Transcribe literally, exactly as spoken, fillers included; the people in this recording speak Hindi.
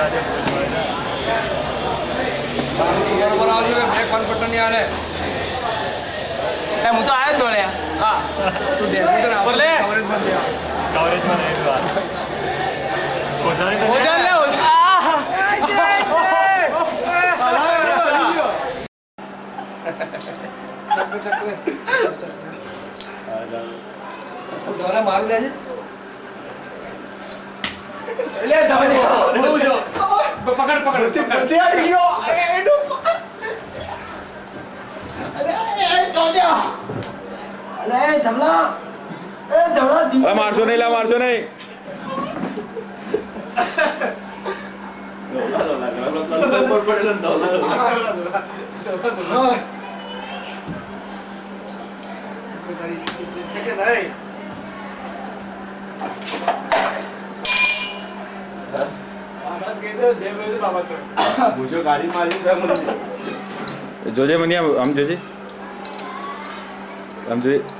नहीं आ रहे ए मुझे आया तो ले हां तू दे तू ना बोले कवरेज बन गया कवरेज में नहीं हुआ हो जाने हो जाने हो जा चल चल आ जा दोबारा मार ले ले दबा दे पकड़ पकड़ दिया दियो ए डू अरे चल जा अरे धमला ए धमला अरे मारसो नहीं ला मारसो नहीं लोला लोला लोला पर पड़े लोला लोला हां चेक नहीं मुझे गाड़ी मारी था जोजे मनिया हम जोजे हम जोजे